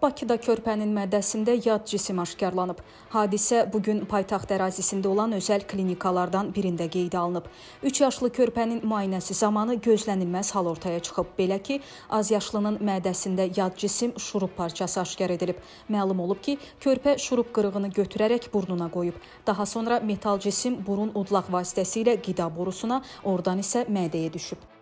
Bakıda körpənin mədəsində yad cisim aşkarlanıb. Hadisə bugün paytaxt ərazisində olan özəl klinikalardan birində qeydə alınıb. 3 yaşlı körpənin müayinəsi zamanı gözlənilməz hal ortaya çıxıb. Belə ki, azyaşlının mədəsində yad cisim şurup parçası aşkar edilib. Məlum olub ki, körpə şurup qırığını götürərək burnuna qoyub. Daha sonra metal cisim burun udlaq vasitəsilə qida borusuna, oradan isə mədəyə düşüb.